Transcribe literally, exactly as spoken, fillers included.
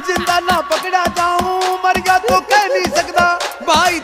जिंदा ना पकड़ा जाऊं, मर गया तो कह नहीं सकता भाई